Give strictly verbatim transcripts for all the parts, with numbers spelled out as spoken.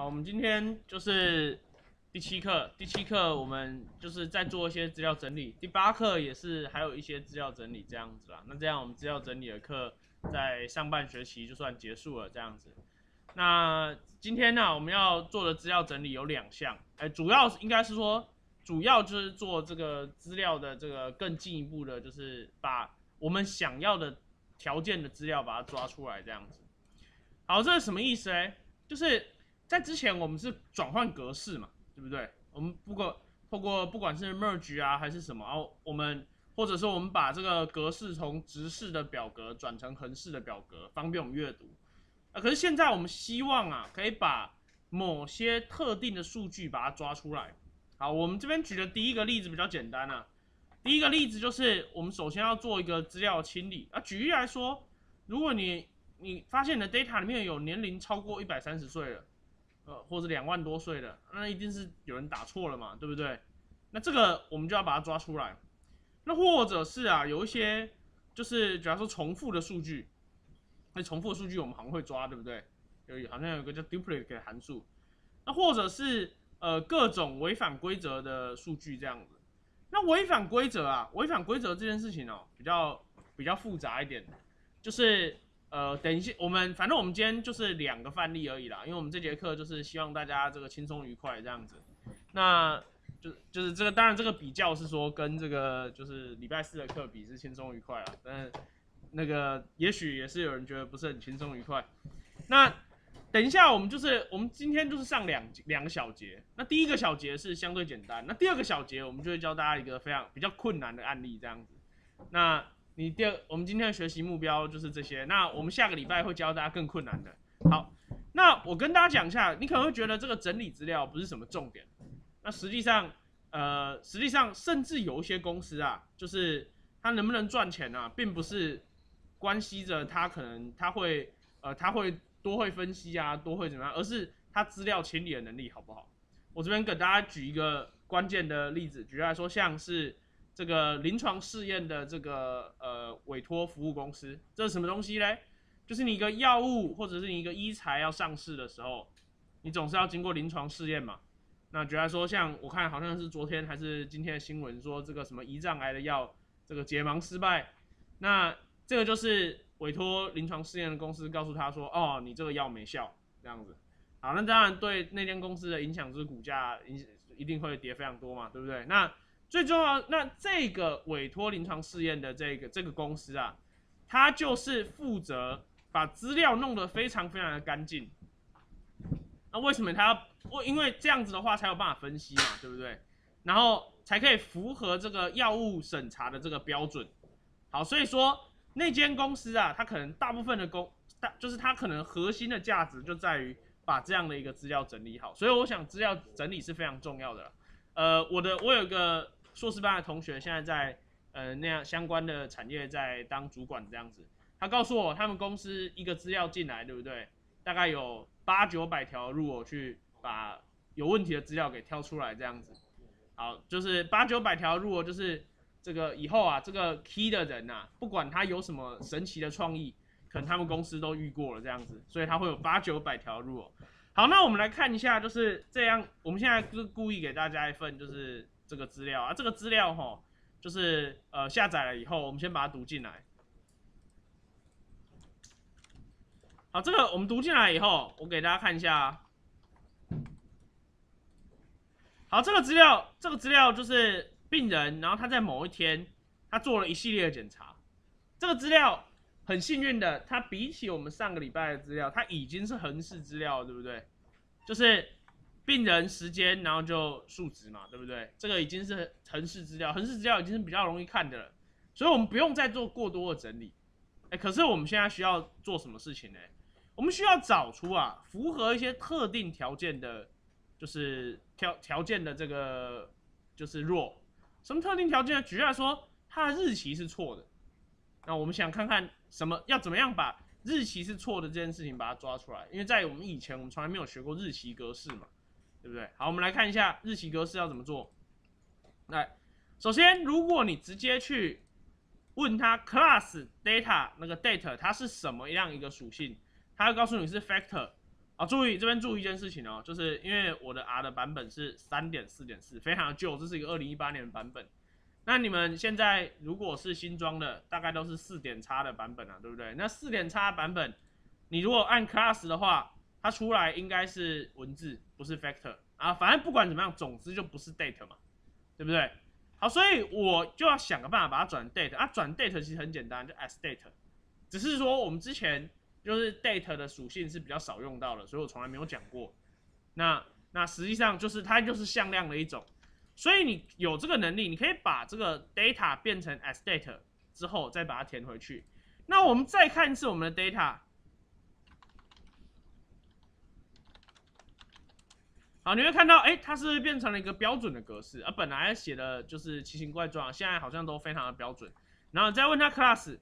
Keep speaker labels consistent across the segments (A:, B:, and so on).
A: 好，我们今天就是第七课，第七课我们就是在做一些资料整理，第八课也是还有一些资料整理这样子啦。那这样我们资料整理的课在上半学期就算结束了这样子。那今天呢，我们要做的资料整理有两项，哎，主要应该是说，主要就是做这个资料的这个更进一步的，就是把我们想要的条件的资料把它抓出来这样子。好，这是什么意思呢？就是在之前我们是转换格式嘛，对不对？我们不过透过不管是 merge 啊还是什么，然后我们或者说我们把这个格式从直式的表格转成横式的表格，方便我们阅读。啊，可是现在我们希望啊，可以把某些特定的数据把它抓出来。好，我们这边举的第一个例子比较简单啊。第一个例子就是我们首先要做一个资料清理啊。举例来说，如果你你发现你的 data 里面有年龄超过一百三十岁了，呃，或者两万多岁的，那一定是有人打错了嘛，对不对？那这个我们就要把它抓出来。那或者是啊，有一些就是假如说重复的数据。那重复的数据我们好像会抓，对不对？有好像有个叫 duplicate 的函数，那或者是呃各种违反规则的数据这样子。那违反规则啊，违反规则这件事情哦，比较比较复杂一点，就是呃等一下我们反正我们今天就是两个范例而已啦，因为我们这节课就是希望大家这个轻松愉快这样子。那就就是这个，当然这个比较是说跟这个就是礼拜四的课比是轻松愉快啦，但是。那个也许也是有人觉得不是很轻松愉快。那等一下我们就是我们今天就是上两两个小节。那第一个小节是相对简单，那第二个小节我们就会教大家一个非常比较困难的案例这样子。那你第二我们今天的学习目标就是这些。那我们下个礼拜会教大家更困难的。好，那我跟大家讲一下，你可能会觉得这个整理资料不是什么重点。那实际上，呃，实际上甚至有一些公司啊，就是它能不能赚钱啊，并不是。关系着他可能他会呃他会多会分析啊，多会怎么样，而是他资料清理的能力好不好？我这边给大家举一个关键的例子，举例来说，像是这个临床试验的这个呃委托服务公司，这是什么东西呢？就是你一个药物或者是你一个医材要上市的时候，你总是要经过临床试验嘛。那举例来说，像我看好像是昨天还是今天的新闻说这个什么胰脏癌的药这个解盲失败，那这个就是委托临床试验的公司告诉他说，哦，你这个药没效，这样子。好，那当然对那间公司的影响就是股价一定会跌非常多嘛，对不对？那最重要，那这个委托临床试验的这个这个公司啊，它就是负责把资料弄得非常非常的干净。那为什么它要？因为这样子的话才有办法分析嘛，对不对？然后才可以符合这个药物审查的这个标准。好，所以说。那间公司啊，它可能大部分的公，就是它可能核心的价值就在于把这样的一个资料整理好，所以我想资料整理是非常重要的。呃，我的我有一个硕士班的同学，现在在呃那样相关的产业在当主管这样子，他告诉我他们公司一个资料进来，对不对？大概有八九百条入我去把有问题的资料给挑出来这样子。好，就是八九百条入我就是。这个以后啊，这个 key 的人啊，不管他有什么神奇的创意，可能他们公司都遇过了这样子，所以他会有八九百条入哦。好，那我们来看一下，就是这样。我们现在就故意给大家一份，就是这个资料啊，这个资料哈，就是呃下载了以后，我们先把它读进来。好，这个我们读进来以后，我给大家看一下啊。好，这个资料，这个资料就是。病人，然后他在某一天，他做了一系列的检查。这个资料很幸运的，它比起我们上个礼拜的资料，它已经是横式资料了，对不对？就是病人、时间，然后就数值嘛，对不对？这个已经是横式资料，横式资料已经是比较容易看的了，所以我们不用再做过多的整理。哎，可是我们现在需要做什么事情呢？我们需要找出啊，符合一些特定条件的，就是条条件的这个就是 raw。什么特定条件呢？举例来说，它的日期是错的。那我们想看看什么要怎么样把日期是错的这件事情把它抓出来，因为在我们以前我们从来没有学过日期格式嘛，对不对？好，我们来看一下日期格式要怎么做。来，首先如果你直接去问他 class data 那个 date 它是什么样一个属性，它会告诉你是 factor。 啊，注意这边注意一件事情哦，就是因为我的 R 的版本是 三点四点四， 非常的旧，这是一个二零一八年的版本。那你们现在如果是新装的，大概都是四点叉的版本啊，对不对？那四点叉版本，你如果按 class 的话，它出来应该是文字，不是 factor 啊。反正不管怎么样，总之就不是 date 嘛，对不对？好，所以我就要想个办法把它转 date 啊。转 date 其实很简单，就 as date， 只是说我们之前就是 date 的属性是比较少用到的，所以我从来没有讲过。那那实际上就是它就是向量的一种。所以你有这个能力，你可以把这个 data 变成 as data 之后，再把它填回去。那我们再看一次我们的 data， 好，你会看到，哎，它是不是变成了一个标准的格式？而、啊、本来写的就是奇形怪状，现在好像都非常的标准。然后再问他 class，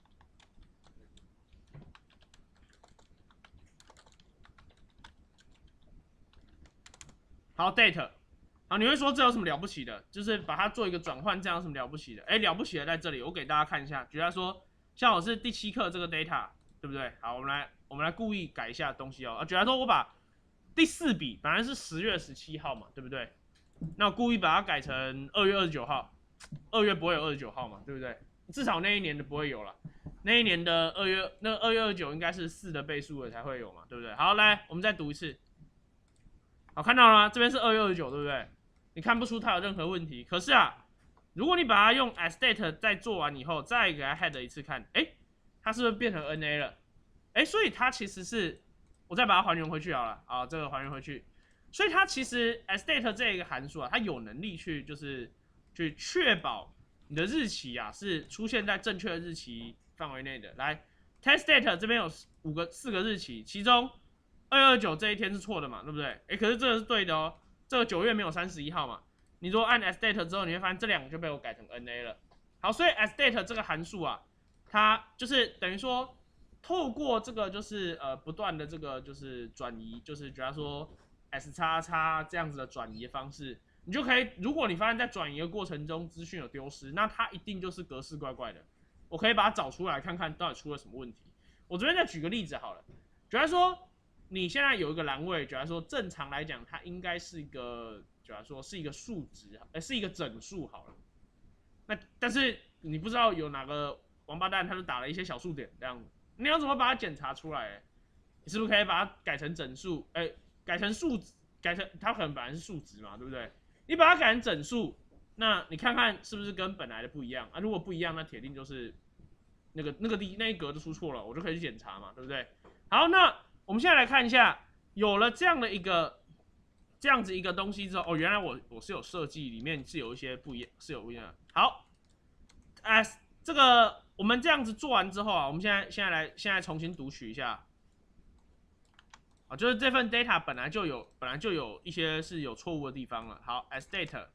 A: 好 date。好，你会说这有什么了不起的？就是把它做一个转换，这样有什么了不起的？哎，了不起的在这里，我给大家看一下。举例说，像我是第七课这个 data， 对不对？好，我们来我们来故意改一下东西哦。啊，举例说，我把第四笔本来是十月十七号嘛，对不对？那我故意把它改成二月二十九号，二月不会有二十九号嘛，对不对？至少那一年的不会有了。那一年的二月，那二月二十九应该是四的倍数的才会有嘛，对不对？好，来，我们再读一次。好，看到了吗？这边是二月二十九，对不对？你看不出它有任何问题。可是啊，如果你把它用 as date 再做完以后，再给它 head 一次看，哎，它是不是变成 N A 了？哎，所以它其实是，我再把它还原回去好了啊，这个还原回去。所以它其实 as date 这一个函数啊，它有能力去就是去确保你的日期啊是出现在正确的日期范围内的。来 ，test date 这边有五个四个日期，其中二月二十九这一天是错的嘛，对不对？哎，可是这个是对的哦。这个九月没有三十一号嘛？你如果按 as date 之后，你会发现这两个就被我改成 N A 了。好，所以 as date 这个函数啊，它就是等于说，透过这个就是呃不断的这个就是转移，就是比方说 s 叉叉这样子的转移的方式，你就可以，如果你发现在转移的过程中资讯有丢失，那它一定就是格式怪怪的。我可以把它找出来看看到底出了什么问题。我这边再举个例子好了，比方说。你现在有一个栏位，假如说正常来讲，它应该是一个，假如说是一个数值，呃，是一个整数好了。那但是你不知道有哪个王八蛋，他就打了一些小数点这样子，你要怎么把它检查出来？你是不是可以把它改成整数？哎、欸，改成数值，改成它可能本来是数值嘛，对不对？你把它改成整数，那你看看是不是跟本来的不一样啊？如果不一样，那铁定就是那个那个第那一格就出错了，我就可以去检查嘛，对不对？好，那。我们现在来看一下，有了这样的一个这样子一个东西之后，哦，原来我我是有设计，里面是有一些不一样，是有不一样的。好，哎、呃，这个我们这样子做完之后啊，我们现在现在来现在重新读取一下，啊，就是这份 data 本来就有本来就有一些是有错误的地方了。好 ，as data，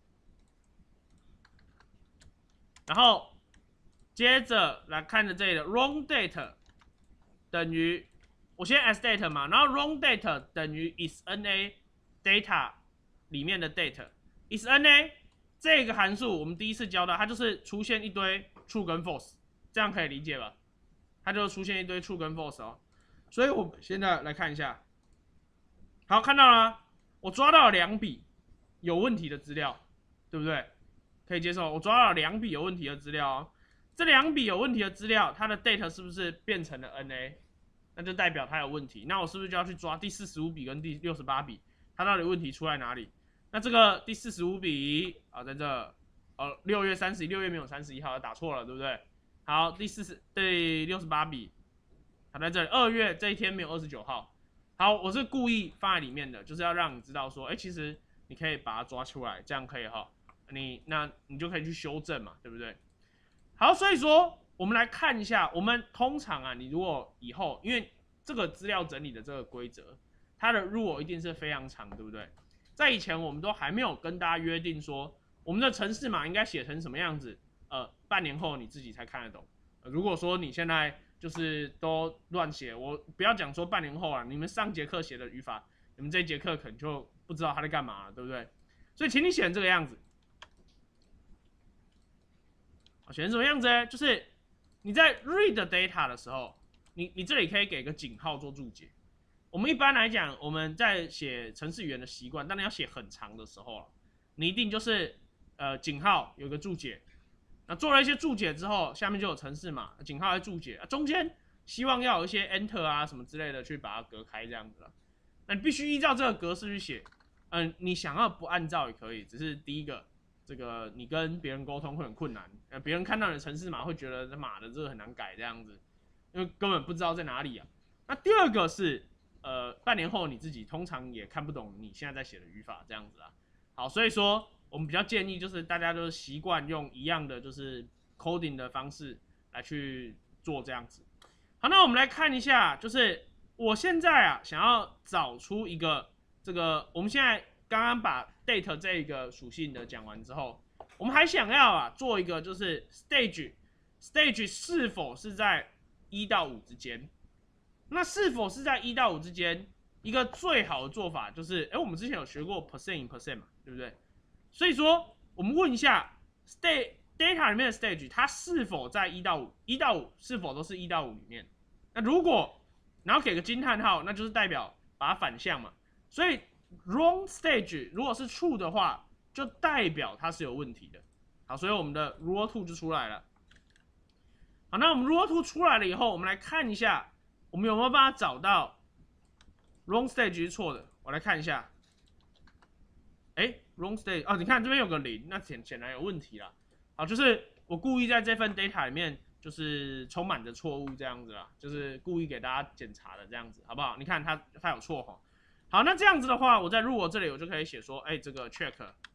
A: 然后接着来看着这里的 wrong data 等于。我先 as data 嘛，然后 wrong data 等于 is na data 里面的 data is na 这个函数我们第一次教到，它就是出现一堆 true 跟 false， 这样可以理解吧？它就出现一堆 true 跟 false 哦。所以我们现在来看一下，好，看到了吗？我抓到了两笔有问题的资料，对不对？可以接受。我抓到了两笔有问题的资料哦，这两笔有问题的资料，它的 data 是不是变成了 na？那就代表它有问题，那我是不是就要去抓第四十五笔跟第六十八笔，它到底问题出在哪里？那这个第四十五笔啊，在这，呃，六月三十一，六月没有三十一号，打错了，对不对？好，第四十第六十八笔，它在这里，二月这一天没有二十九号。好，我是故意放在里面的，就是要让你知道说，哎，其实你可以把它抓出来，这样可以哈，你那你就可以去修正嘛，对不对？好，所以说。我们来看一下，我们通常啊，你如果以后因为这个资料整理的这个规则，它的 rule 一定是非常长，对不对？在以前我们都还没有跟大家约定说，我们的程式码应该写成什么样子，呃，半年后你自己才看得懂。呃、如果说你现在就是都乱写，我不要讲说半年后啊，你们上节课写的语法，你们这一节课可能就不知道他在干嘛了，对不对？所以请你写成这个样子。写成什么样子呢？就是。你在 read data 的时候，你你这里可以给个井号做注解。 我们一般来讲，我们在写程式语言的习惯，当然要写很长的时候，你一定就是呃井号有个注解，那做了一些注解之后，下面就有程式码，井号来注解，啊、中间希望要有一些 enter 啊什么之类的去把它隔开这样子了。那你必须依照这个格式去写，嗯、呃，你想要不按照也可以，只是第一个。这个你跟别人沟通会很困难，呃，别人看到你的程式码会觉得他妈的这个很难改这样子，因为根本不知道在哪里啊。那第二个是，呃，半年后你自己通常也看不懂你现在在写的语法这样子啊。好，所以说我们比较建议就是大家都习惯用一样的就是 coding 的方式来去做这样子。好，那我们来看一下，就是我现在啊想要找出一个这个，我们现在刚刚把 date 这一个属性的讲完之后，我们还想要啊做一个就是 stage stage 是否是在一到五之间？那是否是在一到五之间？一个最好的做法就是，哎、欸，我们之前有学过 percent in percent 嘛，对不对？所以说，我们问一下 state data 里面的 stage 它是否在一到五，一到五是否都是一到五里面？那如果然后给个惊叹号，那就是代表把它反向嘛。所以 wrong stage 如果是 true 的话，就代表它是有问题的。好，所以我们的 rule two 就出来了。好，那我们 rule two 出来了以后，我们来看一下，我们有没有办法找到 wrong stage 是错的？我来看一下。哎 ，wrong stage 哦，你看这边有个零，那显显然有问题啦。好，就是我故意在这份 data 里面就是充满着错误这样子啦，就是故意给大家检查的这样子，好不好？你看它它有错哈。好，那这样子的话，我在 rule 这里我就可以写说，哎，这个 check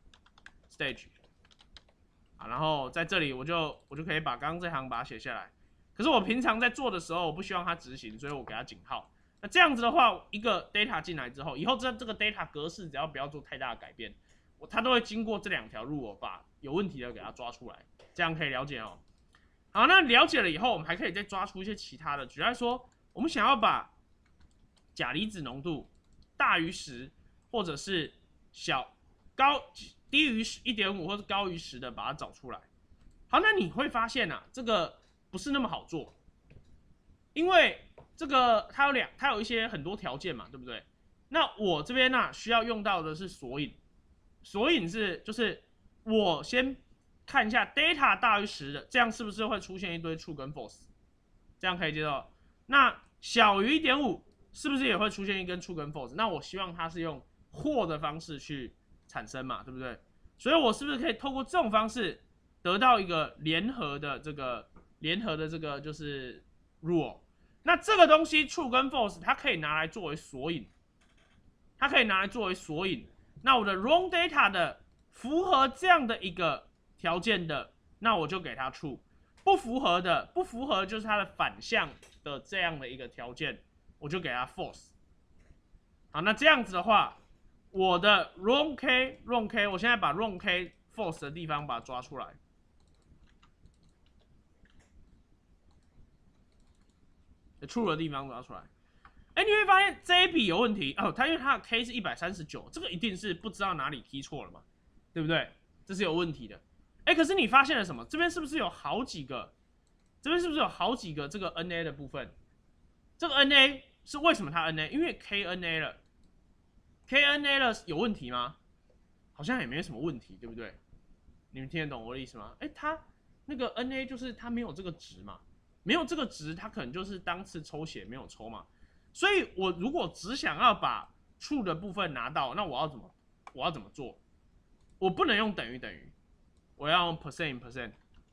A: stage。啊，然后在这里我就我就可以把刚刚这行把它写下来。可是我平常在做的时候，我不希望它执行，所以我给它井号。那这样子的话，一个 data 进来之后，以后这这个 data 格式只要不要做太大的改变，我它都会经过这两条路，我把有问题的给它抓出来，这样可以了解哦。好，那了解了以后，我们还可以再抓出一些其他的，举例来说，我们想要把钾离子浓度大于十，或者是小高。低于 一点五 或者高于十的，把它找出来。好，那你会发现啊，这个不是那么好做，因为这个它有两，它有一些很多条件嘛，对不对？那我这边呢、啊、需要用到的是索引，索引是就是我先看一下 data 大于十的，这样是不是会出现一堆 true 跟 false？ 这样可以接受。那小于 一点五 是不是也会出现一根 true 跟 false？ 那我希望它是用或的方式去产生嘛，对不对？所以我是不是可以透过这种方式得到一个联合的这个联合的这个就是 rule？ 那这个东西 true 跟 false 它可以拿来作为索引，它可以拿来作为索引。那我的 wrong data 的符合这样的一个条件的，那我就给它 true； 不符合的，不符合就是它的反向的这样的一个条件，我就给它 false。好，那这样子的话。我的 wrong k wrong k， 我现在把 wrong k false 的地方把它抓出来。true 的地方抓出来。哎，你会发现这一笔有问题哦，它因为它的 k 是一百三十九，这个一定是不知道哪里踢错了嘛，对不对？这是有问题的。哎，可是你发现了什么？这边是不是有好几个？这边是不是有好几个这个 N A 的部分？这个 N A 是为什么它 N A？ 因为 K N A 了。K N A 了有问题吗？好像也没什么问题，对不对？你们听得懂我的意思吗？哎，它那个 N A 就是它没有这个值嘛，没有这个值，它可能就是当次抽血没有抽嘛。所以我如果只想要把 true 的部分拿到，那我要怎么我要怎么做？我不能用等于等于，我要用 percent in percent。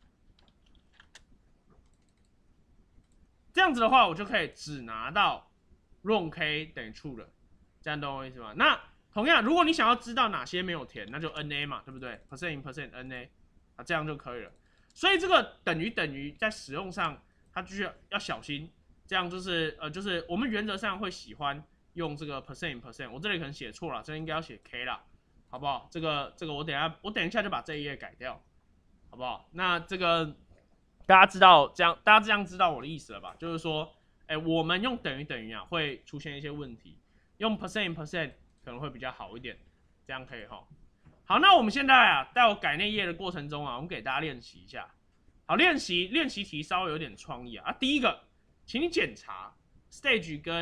A: 这样子的话，我就可以只拿到 wrong k 等于 true 了。这样懂我意思吗？那同样，如果你想要知道哪些没有填，那就 N A 嘛，对不对 ？percent in percent N A 啊，这样就可以了。所以这个等于等于在使用上，它就需要要小心。这样就是呃，就是我们原则上会喜欢用这个 percent in percent。我这里可能写错了，这应该要写 K 啦，好不好？这个这个我等一下我等一下就把这一页改掉，好不好？那这个大家知道这样，大家这样知道我的意思了吧？就是说，哎，我们用等于等于啊，会出现一些问题。用 percent in percent 可能会比较好一点，这样可以哈。好，那我们现在啊，在我改内页的过程中啊，我们给大家练习一下。好，练习练习题稍微有点创意啊。啊，第一个，请你检查 stage 跟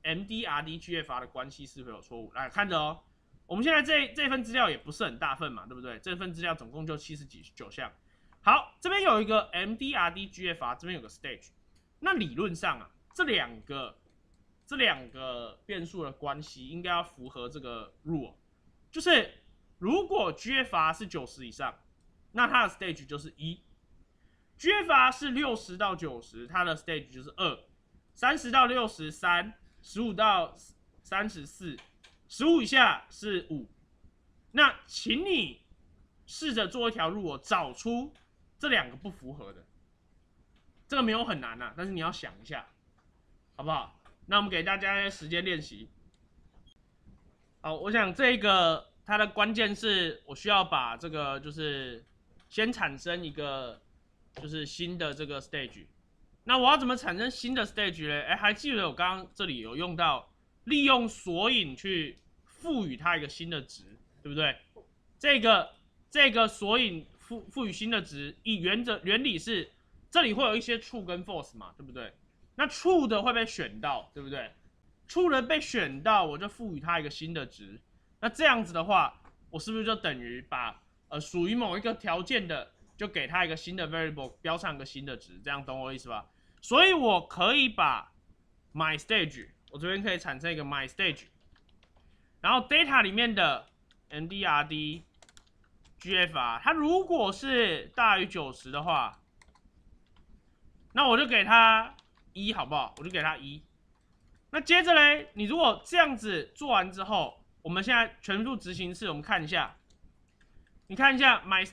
A: M D R D G F R 的关系是否有错误？来看着哦，我们现在这这份资料也不是很大份嘛，对不对？这份资料总共就七十几九项。好，这边有一个 M D R D G F R， 这边有个 stage。那理论上啊，这两个这两个变数的关系应该要符合这个 rule， 就是如果 G F R 是九十以上，那它的 stage 就是一 ；G F R 是六十到九十，它的 stage 就是二；三十到六十三，十五到三十四，十五以下是五。那请你试着做一条路，我找出这两个不符合的。这个没有很难啊，但是你要想一下，好不好？那我们给大家一些时间练习。好，我想这个它的关键是我需要把这个就是先产生一个就是新的这个 stage。那我要怎么产生新的 stage 呢？哎，还记得我刚刚这里有用到利用索引去赋予它一个新的值，对不对？这个这个索引赋赋予新的值，以原则原理是这里会有一些 true 跟 false 嘛，对不对？那 true 的会被选到，对不对 ？true 的被选到，我就赋予它一个新的值。那这样子的话，我是不是就等于把呃属于某一个条件的，就给它一个新的 variable 标上一个新的值？这样懂我意思吧？所以我可以把 my stage， 我这边可以产生一个 my stage， 然后 data 里面的 M D R D G F R， 它如果是大于九十的话，那我就给它一，好不好？我就给它一。那接着嘞，你如果这样子做完之后，我们现在全部执行式，我们看一下，你看一下 my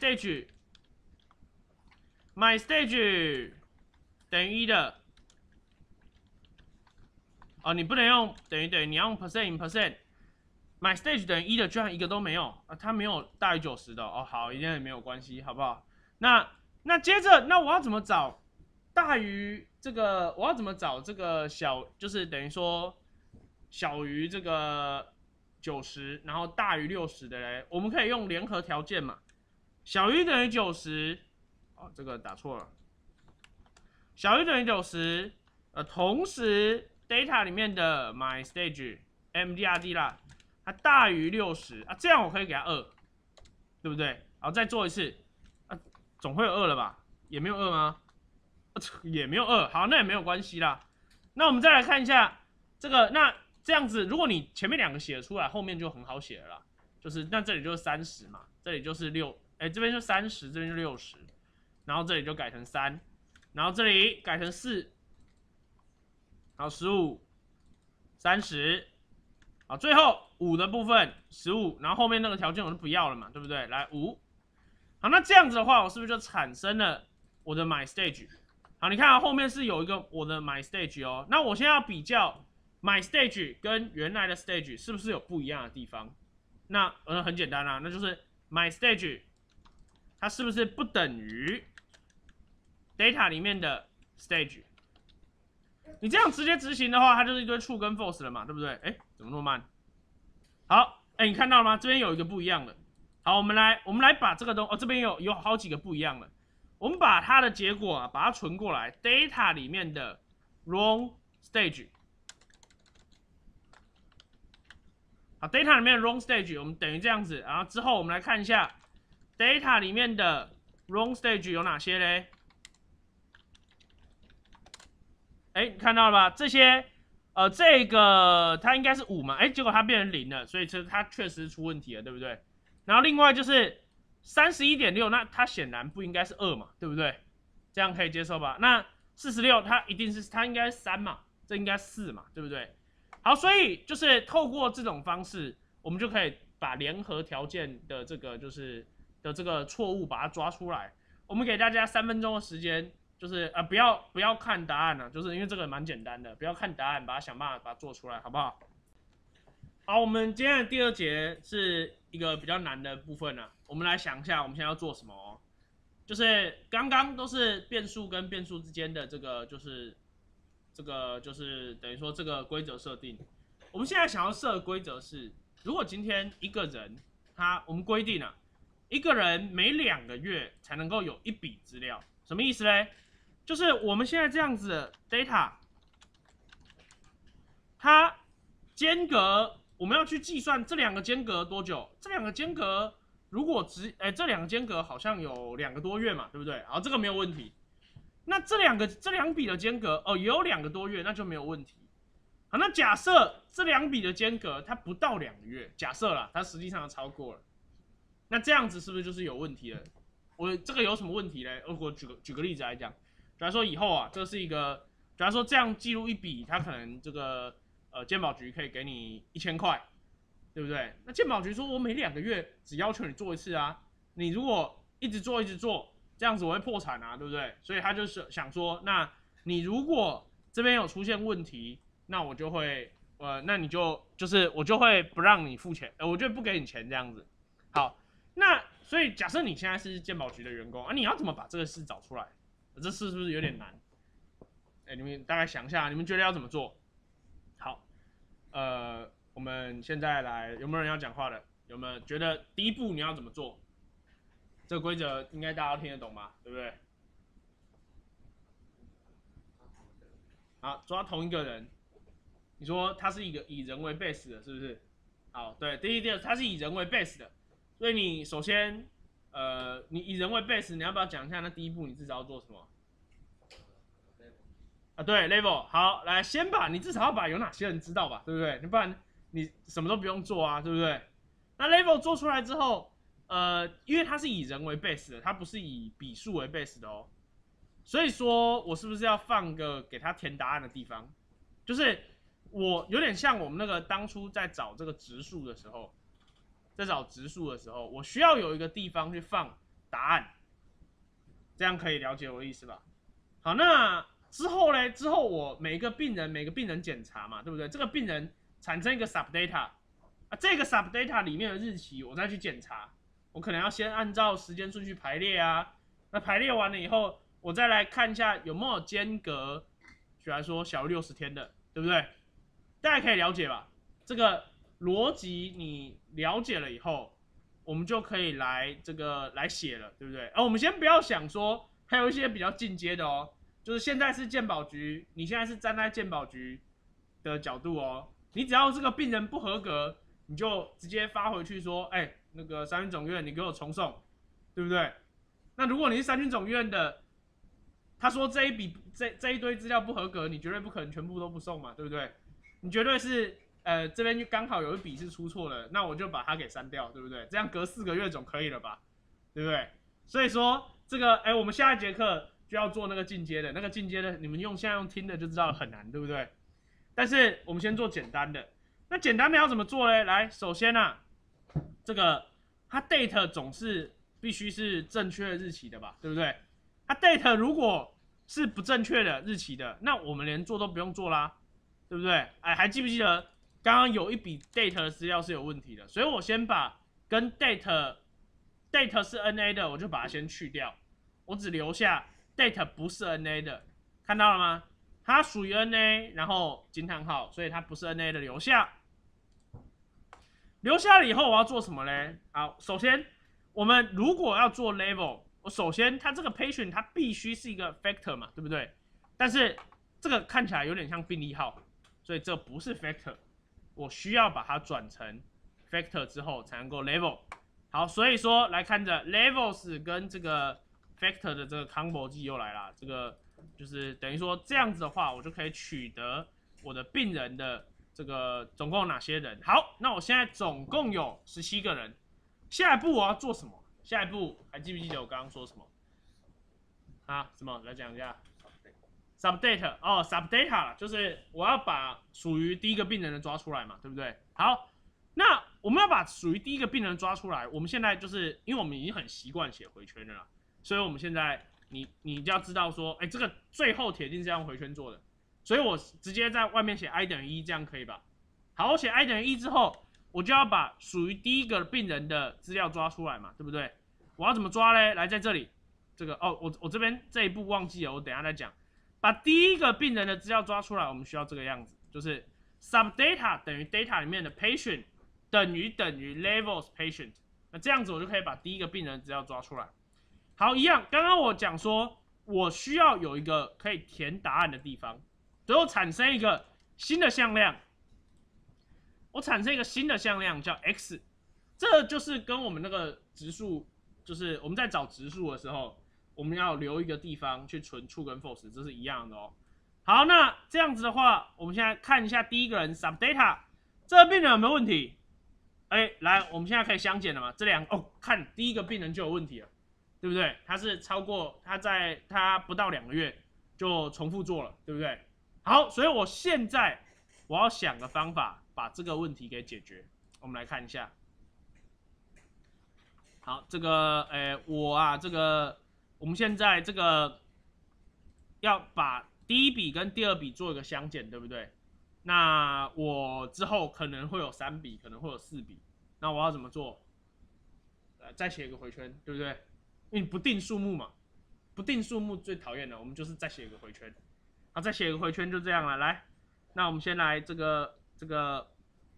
A: stage，my stage 等于一的，哦，你不能用等于等于，你要用 percent in percent。my stage 等于一的，居然一个都没有啊！它没有大于九十的哦，好，一定也没有关系，好不好？那那接着，那我要怎么找大于这个？我要怎么找这个小？就是等于说小于这个九十，然后大于六十的嘞？我们可以用联合条件嘛？小于等于九十，哦，这个打错了。小于等于九十，呃，同时 data 里面的 my stage M D R D 啦。它大于六十啊，这样我可以给它二，对不对？好，再做一次啊，总会有二了吧？也没有二吗？啊、也没有二，好，那也没有关系啦。那我们再来看一下这个，那这样子，如果你前面两个写出来，后面就很好写了啦。就是那这里就是三十嘛，这里就是六，哎，这边就三十，这边就六十，然后这里就改成三，然后这里改成四，好，十五，三十。好，最后五的部分十五，然后后面那个条件我就不要了嘛，对不对？来五，好，那这样子的话，我是不是就产生了我的 my stage？ 好，你看啊，后面是有一个我的 my stage 哦。那我现在要比较 my stage 跟原来的 stage 是不是有不一样的地方？那呃很简单啦、啊，那就是 my stage 它是不是不等于 data 里面的 stage？你这样直接执行的话，它就是一堆 true 跟 false 了嘛，对不对？哎，怎么那么慢？好，哎，你看到了吗？这边有一个不一样的。好，我们来，我们来把这个东，哦，这边有有好几个不一样的。我们把它的结果啊，把它存过来 ，data 里面的 wrong stage。好 ，data 里面的 wrong stage， 我们等于这样子。然后之后我们来看一下 data 里面的 wrong stage 有哪些嘞？哎，看到了吧？这些，呃，这个它应该是五嘛，哎，结果它变成零了，所以这它确实出问题了，对不对？然后另外就是三十一点六，那它显然不应该是二嘛，对不对？这样可以接受吧？那四十六它一定是它应该是三嘛，这应该四嘛，对不对？好，所以就是透过这种方式，我们就可以把联合条件的这个就是的这个错误把它抓出来。我们给大家三分钟的时间。就是呃不要不要看答案了、啊，就是因为这个蛮简单的，不要看答案，把它想办法把它做出来，好不好？好，我们今天的第二节是一个比较难的部分了、啊，我们来想一下我们现在要做什么哦。就是刚刚都是变数跟变数之间的这个就是这个就是等于说这个规则设定，我们现在想要设的规则是，如果今天一个人他我们规定啊，一个人每两个月才能够有一笔资料，什么意思嘞？就是我们现在这样子的 data， 它间隔我们要去计算这两个间隔多久？这两个间隔如果只哎、欸、这两个间隔好像有两个多月嘛，对不对？好，这个没有问题。那这两个这两笔的间隔哦也有两个多月，那就没有问题。好，那假设这两笔的间隔它不到两个月，假设啦，它实际上超过了，那这样子是不是就是有问题了？我这个有什么问题嘞？我举个举个例子来讲，假如说以后啊，这是一个，假如说这样记录一笔，它可能这个呃健保局可以给你一千块，对不对？那健保局说我每两个月只要求你做一次啊，你如果一直做一直做，这样子我会破产啊，对不对？所以他就是想说，那你如果这边有出现问题，那我就会呃，那你就就是我就会不让你付钱，呃，我就不给你钱这样子。好，那所以假设你现在是健保局的员工啊，你要怎么把这个事找出来？这事是不是有点难？哎、欸，你们大概想一下，你们觉得要怎么做？好，呃，我们现在来，有没有人要讲话的？有没有觉得第一步你要怎么做？这个规则应该大家都听得懂吧？对不对？好，抓同一个人，你说他是一个以人为 base 的，是不是？好，对，第一点，它是以人为 base 的，所以你首先，呃，你以人为 base， 你要不要讲一下那第一步你至少要做什么？啊，对 ，level， 好，来先把你至少要把有哪些人知道吧，对不对？你不然你什么都不用做啊，对不对？那 level 做出来之后，呃，因为它是以人为 base 的，它不是以笔数为 base 的哦，所以说我是不是要放个给他填答案的地方？就是我有点像我们那个当初在找这个值数的时候，在找值数的时候，我需要有一个地方去放答案，这样可以了解我的意思吧？好，那之后呢？之后我每一个病人每个病人检查嘛，对不对？这个病人产生一个 sub data 啊，这个 sub data 里面的日期我再去检查，我可能要先按照时间顺序排列啊。那排列完了以后，我再来看一下有没有间隔，举来说小于六十天的，对不对？大家可以了解吧？这个逻辑你了解了以后，我们就可以来这个来写了，对不对？而、啊、我们先不要想说还有一些比较进阶的哦。就是现在是健保局，你现在是站在健保局的角度哦，你只要这个病人不合格，你就直接发回去说，哎、欸，那个三军总院你给我重送，对不对？那如果你是三军总院的，他说这一笔这这一堆资料不合格，你绝对不可能全部都不送嘛，对不对？你绝对是呃这边就刚好有一笔是出错了，那我就把它给删掉，对不对？这样隔四个月总可以了吧，对不对？所以说这个哎、欸，我们下一节课就要做那个进阶的，那个进阶的，你们用现在用听的就知道很难，对不对？但是我们先做简单的。那简单的要怎么做呢？来，首先啊，这个它 date 总是必须是正确日期的吧，对不对？它 date 如果是不正确的日期的，那我们连做都不用做啦，对不对？哎，还记不记得刚刚有一笔 date 的资料是有问题的，所以我先把跟 date date 是 N A 的，我就把它先去掉，我只留下 date 不是 N A 的，看到了吗？它属于 N A， 然后惊叹号，所以它不是 N A 的，留下。留下了以后，我要做什么呢？好，首先我们如果要做 level， 我首先它这个 patient 它必须是一个 factor 嘛，对不对？但是这个看起来有点像病例号，所以这不是 factor， 我需要把它转成 factor 之后才能够 level。好，所以说来看着 levels 跟这个 factor 的这个 combo 记又来了，这个就是等于说这样子的话，我就可以取得我的病人的这个总共有哪些人。好，那我现在总共有十七个人，下一步我要做什么？下一步还记不记得我刚刚说什么？啊，什么？来讲一下。subdata 哦 ，subdata 就是我要把属于第一个病人的抓出来嘛，对不对？好，那我们要把属于第一个病人抓出来，我们现在就是因为我们已经很习惯写回圈了啦，所以我们现在你你就要知道说，哎，这个最后铁定是要用回圈做的，所以我直接在外面写 i 等于一，这样可以吧？好，我写 i 等于一之后，我就要把属于第一个病人的资料抓出来嘛，对不对？我要怎么抓呢？来，在这里，这个哦，我我这边这一步忘记了，我等一下再讲。把第一个病人的资料抓出来，我们需要这个样子，就是 subdata 等于 data 里面的 patient 等于等于 levels patient， 那这样子我就可以把第一个病人的资料抓出来。好，一样，刚刚我讲说我需要有一个可以填答案的地方，最后产生一个新的向量。 我产生一个新的向量叫 x， 这就是跟我们那个质数，就是我们在找质数的时候，我们要留一个地方去存 true 跟 false， 这是一样的哦。好，那这样子的话，我们现在看一下第一个人 subdata， 这个病人有没有问题？哎，来，我们现在可以相减了嘛？这两哦，看第一个病人就有问题了，对不对？他是超过他在他不到两个月就重复做了，对不对？好，所以我现在我要想个方法把这个问题给解决。我们来看一下。好，这个，诶，我啊，这个我们现在这个要把第一笔跟第二笔做一个相减，对不对？那我之后可能会有三笔，可能会有四笔，那我要怎么做？呃，再写一个回圈，对不对？因为不定数目嘛，不定数目最讨厌的，我们就是再写一个回圈。好，再写一个回圈就这样了。来，那我们先来这个这个，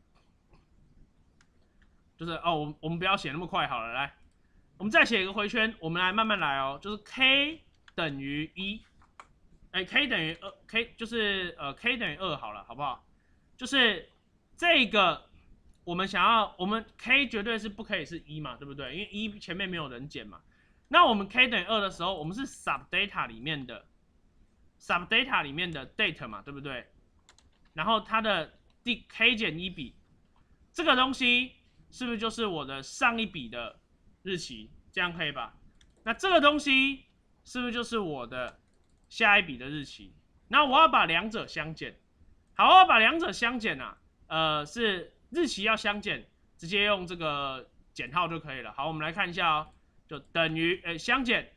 A: 就是哦，我们我们不要写那么快好了。来，我们再写一个回圈，我们来慢慢来哦。就是 k 等于一。哎 ，k 等于二 ，k 就是呃 k 等于二好了，好不好？就是这个我们想要，我们 k 绝对是不可以是一嘛，对不对？因为一前面没有人减嘛。那我们 k 等于二的时候，我们是 subdata 里面的 subdata 里面的 date 嘛，对不对？然后它的第 k 减一笔，这个东西是不是就是我的上一笔的日期？这样可以吧？那这个东西是不是就是我的下一笔的日期？那我要把两者相减。好，我要把两者相减啊，呃，是日期要相减，直接用这个减号就可以了。好，我们来看一下哦，就等于呃相减。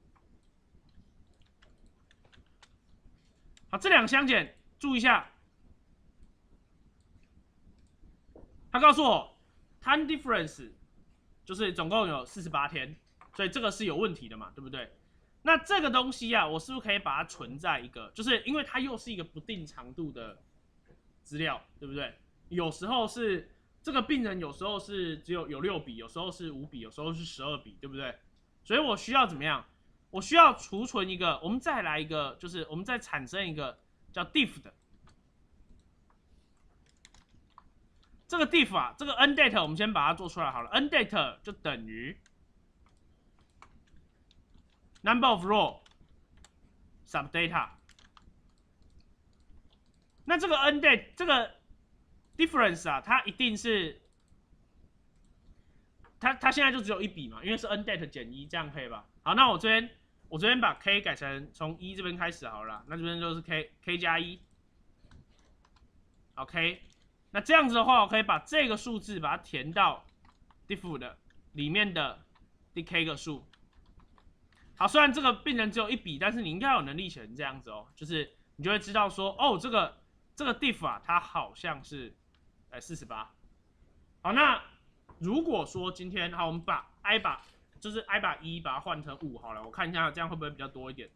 A: 好，这两个相减，注意一下，他告诉我 time difference 就是总共有四十八天，所以这个是有问题的嘛，对不对？那这个东西啊，我是不是可以把它存在一个，就是因为它又是一个不定长度的资料，对不对？有时候是这个病人，有时候是只有有六笔，有时候是五笔，有时候是十二笔，对不对？所以我需要怎么样？我需要储存一个，我们再来一个，就是我们再产生一个叫 diff 的。这个 diff 啊，这个 ndate 我们先把它做出来好了 ，ndate 就等于 number of row subdata。那这个 ndate 这个 difference 啊，它一定是它它现在就只有一笔嘛，因为是 ndate 减一，这样可以吧？好，那我这边我这边把 k 改成从一这边开始好了，那这边就是 k k 加一 ，OK。那这样子的话，我可以把这个数字把它填到 diff 的里面的第 k 个数。好，虽然这个病人只有一笔，但是你应该有能力写成这样子哦，就是你就会知道说，哦，这个这个 diff 啊，它好像是呃四十八。好，那如果说今天好，我们把 i 把就是 i 把一把它换成五好了，我看一下这样会不会比较多一点。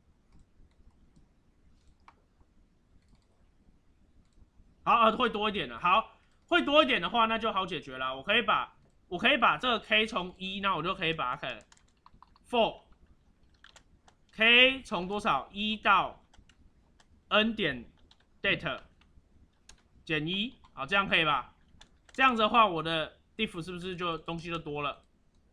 A: 好，呃，会多一点的。好，会多一点的话，那就好解决了。我可以把，我可以把这个 k 从一，那我就可以把它可 for k 从多少一到 n 点 date 减一，好，这样可以吧？这样子的话，我的 diff 是不是就东西就多了？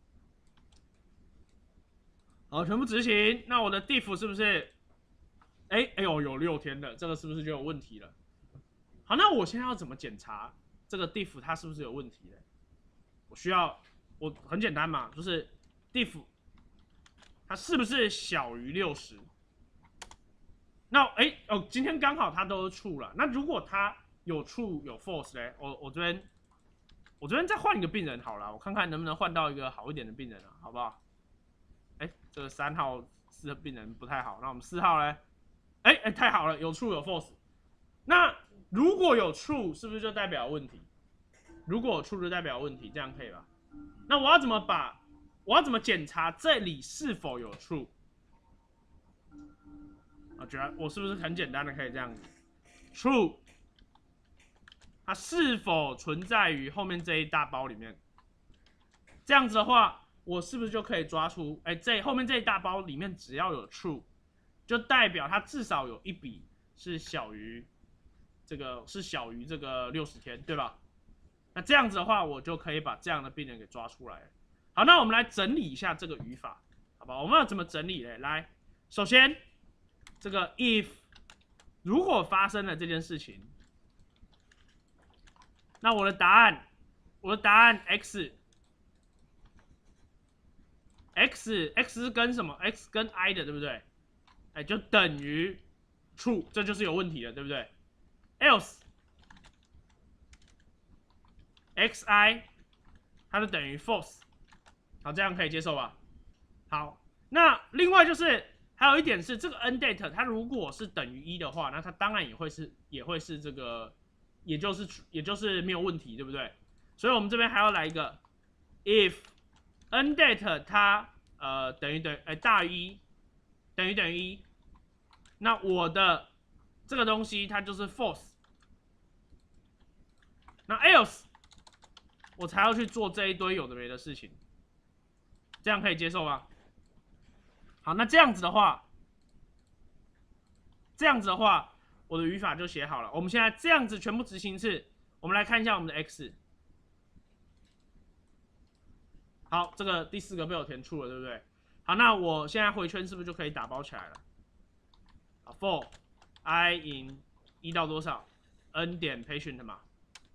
A: 好，全部执行。那我的 diff 是不是？哎，哎呦，有六天的，这个是不是就有问题了？好，那我现在要怎么检查这个 diff 它是不是有问题的？我需要，我很简单嘛，就是 diff 它是不是小于六十？那哎哦，今天刚好它都是 true 了。那如果它有 true 有 false 嘞，我我这边我这边再换一个病人好了，我看看能不能换到一个好一点的病人啊，好不好？哎，这个三号四的病人不太好，那我们四号嘞？哎哎，太好了，有 true 有 false。那如果有 true， 是不是就代表问题？如果有 true 就代表问题，这样可以吧？那我要怎么把我要怎么检查这里是否有 true？ 我觉得我是不是很简单的可以这样子 ？true， 它是否存在于后面这一大包里面？这样子的话，我是不是就可以抓出，哎，这后面这一大包里面只要有 true， 就代表它至少有一笔是小于。这个是小于这个六十天，对吧？ 那这样子的话，我就可以把这样的病人给抓出来了。好，那我们来整理一下这个语法，好吧？我们要怎么整理呢？来，首先这个 if 如果发生了这件事情，那我的答案，我的答案 x x x 是跟什么 x 跟 i 的，对不对？哎，就等于 true， 这就是有问题的，对不对 ？else xi 它就等于 false， 好，这样可以接受吧？好，那另外就是还有一点是，这个 ndate 它如果是等于一的话，那它当然也会是也会是这个，也就是也就是没有问题，对不对？所以我们这边还要来一个 if ndate 它呃等于等哎、呃、大于一，等于等于一，那我的这个东西它就是 false， 那 else 我才要去做这一堆有的没的事情，这样可以接受吗？好，那这样子的话，这样子的话，我的语法就写好了。我们现在这样子全部执行一次，我们来看一下我们的 x。好，这个第四个被我填出了，对不对？好，那我现在回圈是不是就可以打包起来了？好 ，for i in 一到多少 n 点 patient 嘛。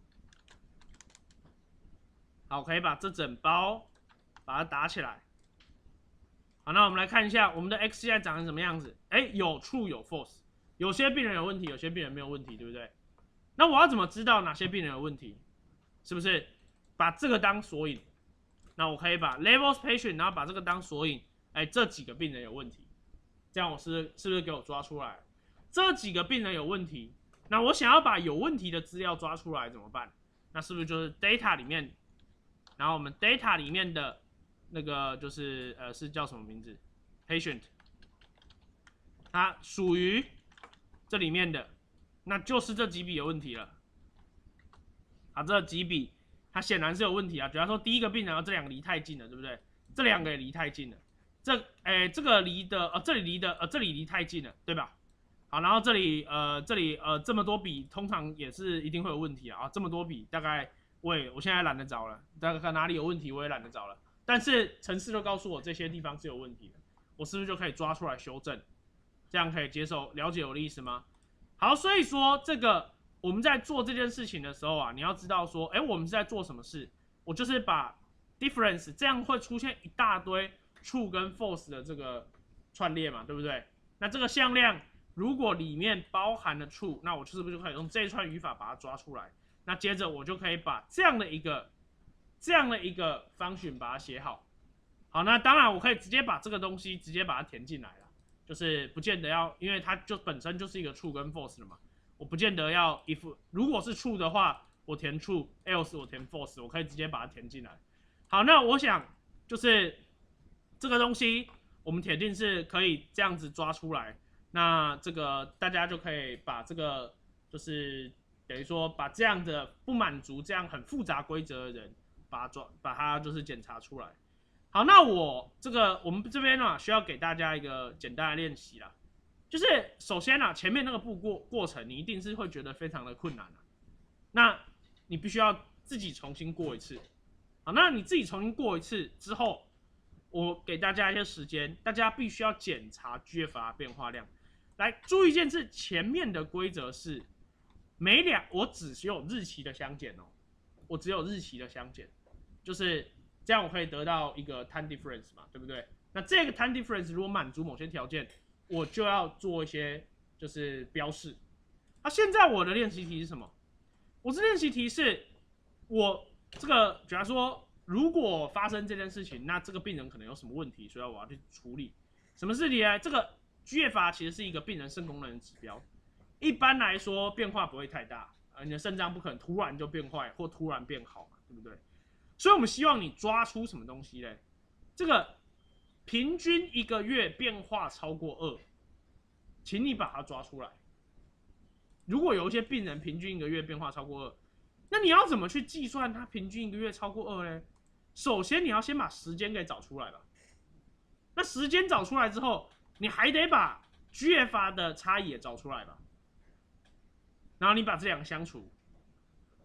A: 好，可以把这整包把它打起来。好，那我们来看一下我们的 x 现在长成什么样子？哎，有 true 有 false， 有些病人有问题，有些病人没有问题，对不对？那我要怎么知道哪些病人有问题？是不是把这个当索引？那我可以把 levels patient， 然后把这个当索引，哎，这几个病人有问题，这样我是是不是给我抓出来？这几个病人有问题，那我想要把有问题的资料抓出来怎么办？那是不是就是 data 里面，然后我们 data 里面的那个就是呃是叫什么名字 ？patient， 它属于这里面的，那就是这几笔有问题了。好，这几笔它显然是有问题啊。比方说第一个病人，这两个离太近了，对不对？这两个也离太近了。这哎，这个离的呃，这里离的呃，这里离太近了，对吧？好，然后这里呃，这里呃这么多笔，通常也是一定会有问题啊。这么多笔，大概我也我现在懒得找了，大概哪里有问题我也懒得找了。但是程式就告诉我这些地方是有问题的，我是不是就可以抓出来修正？这样可以接受？了解我的意思吗？好，所以说这个我们在做这件事情的时候啊，你要知道说，哎，我们是在做什么事？我就是把 difference 这样会出现一大堆 true 跟 false 的这个串列嘛，对不对？那这个向量如果里面包含了 true， 那我是不是就可以用这一串语法把它抓出来？那接着我就可以把这样的一个这样的一个function把它写好。好，那当然我可以直接把这个东西直接把它填进来了，就是不见得要，因为它就本身就是一个 true 跟 false 的嘛，我不见得要 if 如果是 true 的话，我填 true， else 我填 false， 我可以直接把它填进来。好，那我想就是这个东西我们铁定是可以这样子抓出来，那这个大家就可以把这个就是等于说把这样的不满足这样很复杂规则的人，把它抓把它就是检查出来。好，那我这个我们这边啊需要给大家一个简单的练习啦，就是首先啊前面那个步过过程你一定是会觉得非常的困难啊，那你必须要自己重新过一次。好，那你自己重新过一次之后，我给大家一些时间，大家必须要检查 G F R 变化量。来注意一件事，前面的规则是每两我只有日期的相减哦，我只有日期的相减，就是这样我可以得到一个 time difference 嘛，对不对？那这个 time difference 如果满足某些条件，我就要做一些就是标示。那、啊、现在我的练习题是什么？我的练习题是我这个，假如说如果发生这件事情，那这个病人可能有什么问题，所以我要去处理。什么事情呢？这个 G F R 其实是一个病人肾功能的指标，一般来说变化不会太大，呃，你的肾脏不可能突然就变坏或突然变好嘛，对不对？所以我们希望你抓出什么东西嘞？这个平均一个月变化超过二，请你把它抓出来。如果有一些病人平均一个月变化超过二，那你要怎么去计算他平均一个月超过二呢？首先你要先把时间给找出来吧。那时间找出来之后，你还得把 G F R 的差异也找出来吧。然后你把这两个相除，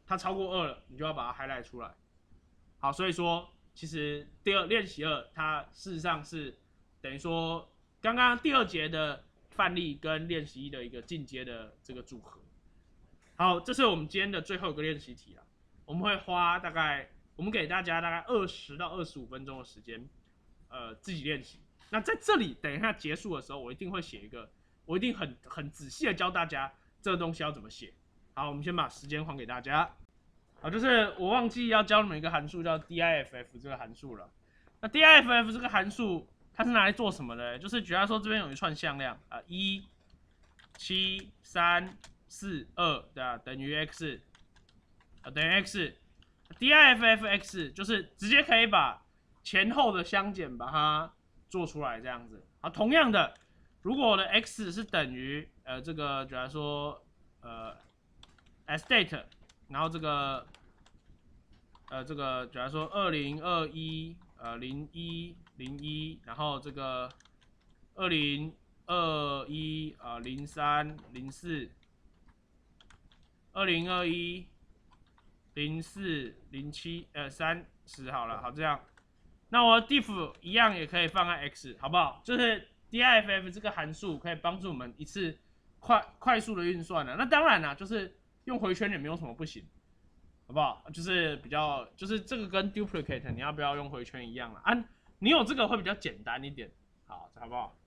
A: 它超过二了，你就要把它 highlight 出来。好，所以说其实第二练习二，它事实上是等于说刚刚第二节的范例跟练习一的一个进阶的这个组合。好，这是我们今天的最后一个练习题了。我们会花大概，我们给大家大概二十到二十五分钟的时间，呃，自己练习。那在这里，等一下结束的时候，我一定会写一个，我一定很很仔细的教大家这个东西要怎么写。好，我们先把时间还给大家。好，就是我忘记要教你们一个函数叫 D I F F 这个函数了。那 D I F F 这个函数它是拿来做什么的？就是举例说这边有一串向量啊，一、七、三、四、二，对啊，等于 x， 啊等于 x。D I F F x 就是直接可以把前后的相减把它做出来这样子。好，同样的，如果我的 x 是等于呃这个，举例说呃 state， 然后这个呃这个举例说二零二一呃零一零一，然后这个二零二一啊零三零四，二零二一零四零七呃三十好了，好这样。那我的 diff 一样也可以放在 x， 好不好？就是 D I F F 这个函数可以帮助我们一次快快速的运算了。那当然啦，就是用回圈也没有什么不行，好不好？就是比较就是这个跟 duplicate 你要不要用回圈一样了啊？你有这个会比较简单一点，好，好不好？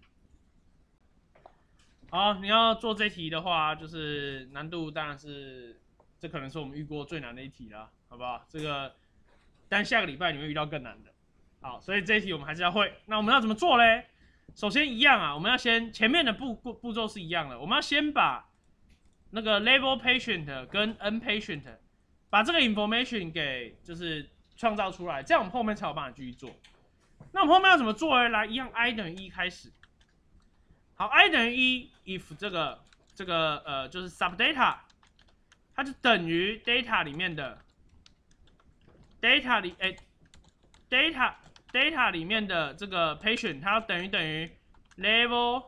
A: 好，你要做这题的话，就是难度当然是。这可能是我们遇过最难的一题了，好不好？这个，但下个礼拜你会遇到更难的。好，所以这一题我们还是要会。那我们要怎么做嘞？首先一样啊，我们要先前面的步步步骤是一样的，我们要先把那个 label patient 跟 n patient 把这个 information 给就是创造出来，这样我们后面才有办法继续做。那我们后面要怎么做呢？来，一样 i 等于一开始。好 ，i 等于一 if 这个这个呃就是 subdata。它就等于 data 里面的 data 里哎 data data 里面的这个 patient， 它要等于等于 level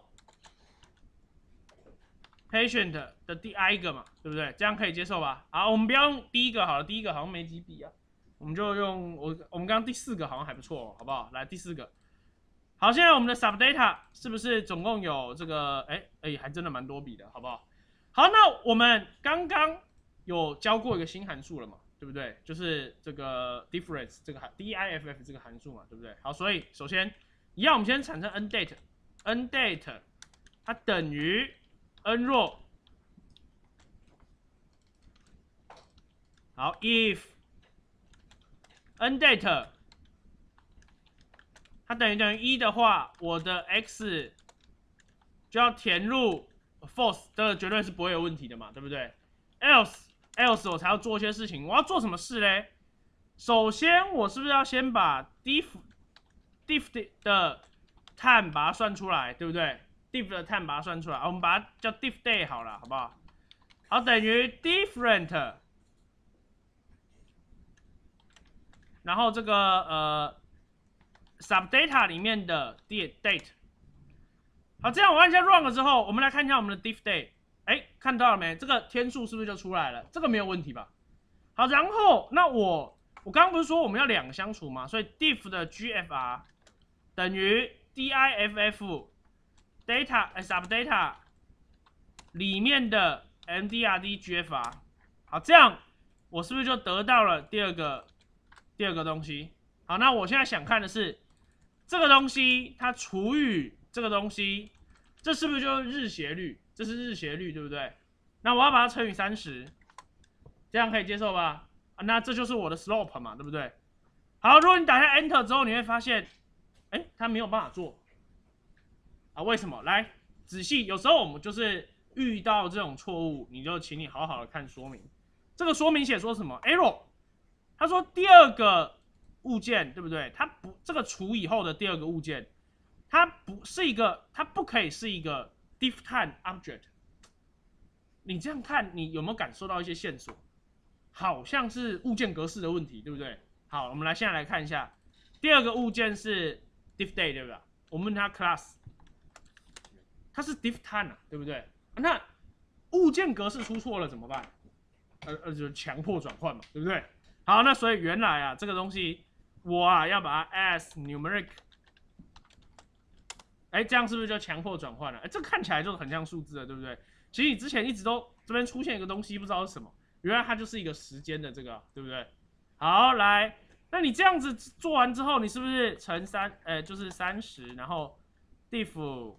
A: patient 的第 i 个嘛，对不对？这样可以接受吧？好，我们不要用第一个好了，第一个好像没几笔啊，我们就用我我们刚刚第四个好像还不错、哦，好不好？来第四个，好，现在我们的 subdata 是不是总共有这个哎哎还真的蛮多笔的，好不好？好，那我们刚刚。有教过一个新函数了嘛，对不对？就是这个 difference 这个 D I F F 这个函数嘛，对不对？好，所以首先一样，我们先产生 n date，n date 它等于 n row。好 ，if n date 它等于等于一的话，我的 x 就要填入 false， 这个绝对是不会有问题的嘛，对不对 ？else else 我才要做一些事情，我要做什么事嘞？首先，我是不是要先把 diff diff 的 time 把它算出来，对不对 ？diff 的 time 把它算出来，我们把它叫 diff day 好了，好不好？好，等于 different， 然后这个呃 subdata 里面的 date。好，这样我按下 run 了之后，我们来看一下我们的 diff day。哎，看到了没？这个天数是不是就出来了？这个没有问题吧？好，然后那我我刚刚不是说我们要两个相除吗？所以 diff 的 G F R 等于 D I F F data subdata 里面的 M D R D G F R。好，这样我是不是就得到了第二个第二个东西？好，那我现在想看的是这个东西它除以这个东西，这是不是就是日斜率？这是日斜率，对不对？那我要把它乘以三十，这样可以接受吧？啊，那这就是我的 slope 嘛，对不对？好，如果你打下 Enter 之后，你会发现，哎，它没有办法做啊？为什么？来，仔细，有时候我们就是遇到这种错误，你就请你好好的看说明。这个说明写说什么 ？error， 他说第二个物件，对不对？它不，这个除以后的第二个物件，它不是一个，它不可以是一个 diff time object。你这样看，你有没有感受到一些线索？好像是物件格式的问题，对不对？好，我们来现在来看一下，第二个物件是 diff day， 对不对？我们问它 class， 它是 diff time 啊，对不对？那物件格式出错了怎么办？ 呃呃，就强迫转换嘛，对不对？好，那所以原来啊，这个东西我啊要把它 as numeric， 哎，这样是不是就强迫转换了？哎，这看起来就很像数字了，对不对？其实你之前一直都这边出现一个东西，不知道是什么，原来它就是一个时间的这个，对不对？好，来，那你这样子做完之后，你是不是乘三？呃，就是三十，然后 diff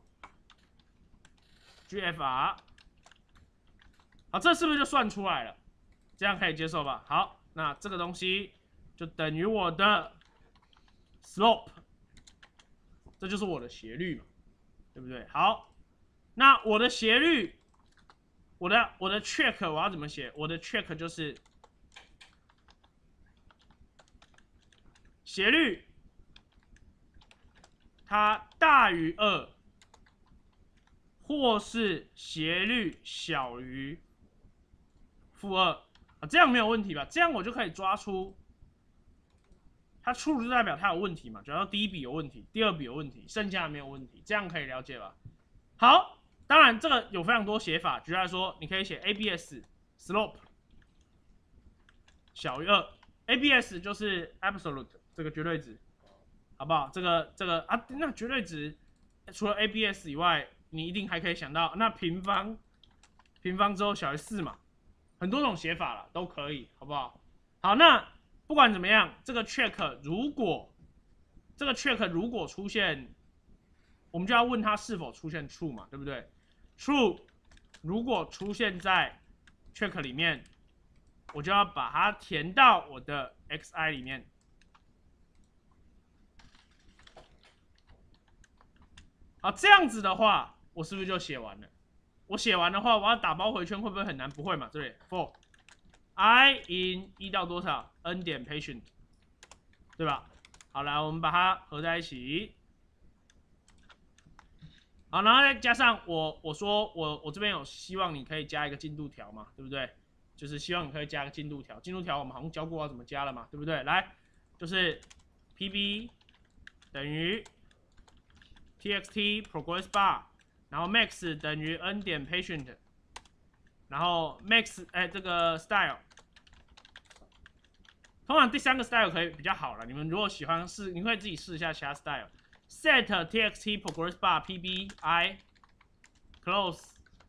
A: gfr， 好，这是不是就算出来了？这样可以接受吧？好，那这个东西就等于我的 slope， 这就是我的斜率嘛，对不对？好，那我的斜率，我的我的 check 我要怎么写？我的 check 就是斜率它大于二，或是斜率小于负二啊，这样没有问题吧？这样我就可以抓出它true就代表它有问题嘛，只要第一笔有问题，第二笔有问题，剩下没有问题，这样可以了解吧？好，当然这个有非常多写法，举例来说，你可以写 A B S slope 小于二 ，A B S 就是 absolute 这个绝对值，好不好？这个这个啊，那绝对值除了 A B S 以外，你一定还可以想到，那平方平方之后小于四嘛，很多种写法了，都可以，好不好？好，那不管怎么样，这个 check 如果这个 check 如果出现，我们就要问它是否出现 true 嘛，对不对 ？true 如果出现在 check 里面，我就要把它填到我的 xi 里面。好，这样子的话，我是不是就写完了？我写完的话，我要打包回圈会不会很难？不会嘛，对不对 ？for i in 一到多少 n 点 patient， 对吧？好，来，我们把它合在一起。好，然后再加上我我说我我这边有希望你可以加一个进度条嘛，对不对？就是希望你可以加个进度条，进度条我们好像教过要怎么加了嘛，对不对？来，就是 P B 等于 txt progress bar， 然后 max 等于 n 点 patient， 然后 max 哎这个 style， 通常第三个 style 可以比较好了，你们如果喜欢试，你可以自己试一下其他 style。set txt progress bar pb i close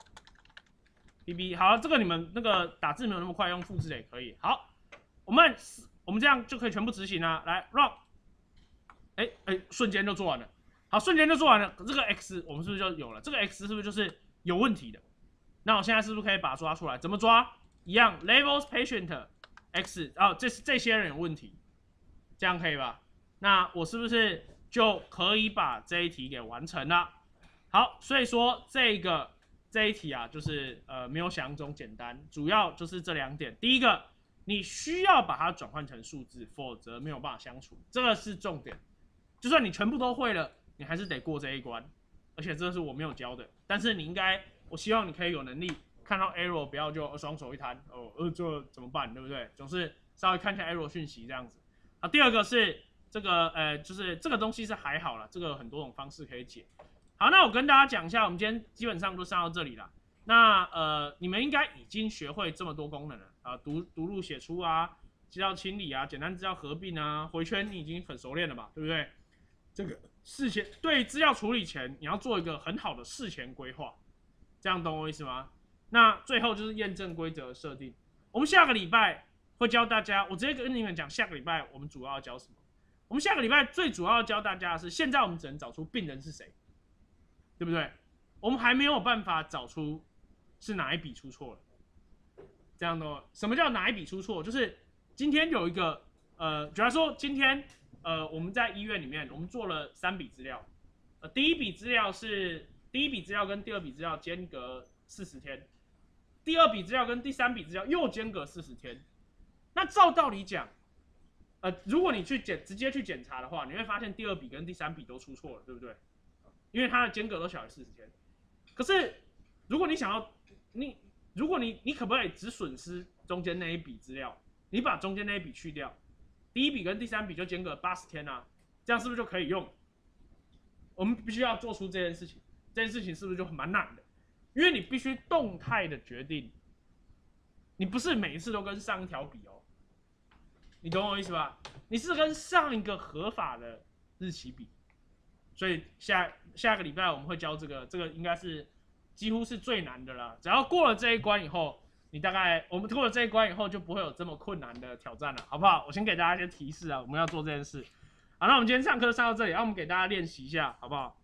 A: pb 好，这个你们那个打字没有那么快，用复制的也可以。好，我们我们这样就可以全部执行了。来 run， 哎哎，瞬间就做完了。好，瞬间就做完了。这个 x 我们是不是就有了？这个 x 是不是就是有问题的？那我现在是不是可以把它抓出来？怎么抓？一样 labels patient x 哦，这是这些人有问题，这样可以吧？那我是不是就可以把这一题给完成了？好，所以说这个这一题啊，就是呃没有想象中简单，主要就是这两点。第一个，你需要把它转换成数字，否则没有办法相处，这个是重点。就算你全部都会了，你还是得过这一关。而且这是我没有教的，但是你应该，我希望你可以有能力看到 error， 不要就双手一摊，哦，呃，这怎么办，对不对？总是稍微看一下 error 讯息这样子。啊，第二个是这个，呃，就是这个东西是还好啦，这个有很多种方式可以解。好，那我跟大家讲一下，我们今天基本上都上到这里了。那呃，你们应该已经学会这么多功能了啊，读读入写出啊，资料清理啊，简单资料合并啊，回圈你已经很熟练了吧，对不对？这个事前对资料处理前，你要做一个很好的事前规划，这样懂我意思吗？那最后就是验证规则的设定。我们下个礼拜会教大家，我直接跟你们讲，下个礼拜我们主要要教什么？我们下个礼拜最主要要教大家的是，现在我们只能找出病人是谁，对不对？我们还没有办法找出是哪一笔出错了。这样的，什么叫哪一笔出错？就是今天有一个呃，假如说今天呃我们在医院里面，我们做了三笔资料，呃，第一笔资料是第一笔资料跟第二笔资料间隔四十天，第二笔资料跟第三笔资料又间隔四十天。那照道理讲，呃，如果你去检直接去检查的话，你会发现第二笔跟第三笔都出错了，对不对？因为它的间隔都小于四十天。可是如果你想要你如果你你可不可以只损失中间那一笔资料，你把中间那一笔去掉，第一笔跟第三笔就间隔八十天啊，这样是不是就可以用？我们必须要做出这件事情，这件事情是不是就蛮难的？因为你必须动态的决定你不是每一次都跟上一条比哦，你懂我意思吧？你是跟上一个合法的日期比，所以下下个礼拜我们会教这个，这个应该是几乎是最难的啦。只要过了这一关以后，你大概我们过了这一关以后就不会有这么困难的挑战了，好不好？我先给大家一些提示啊，我们要做这件事。好，那我们今天上课上到这里，那我们给大家练习一下，好不好？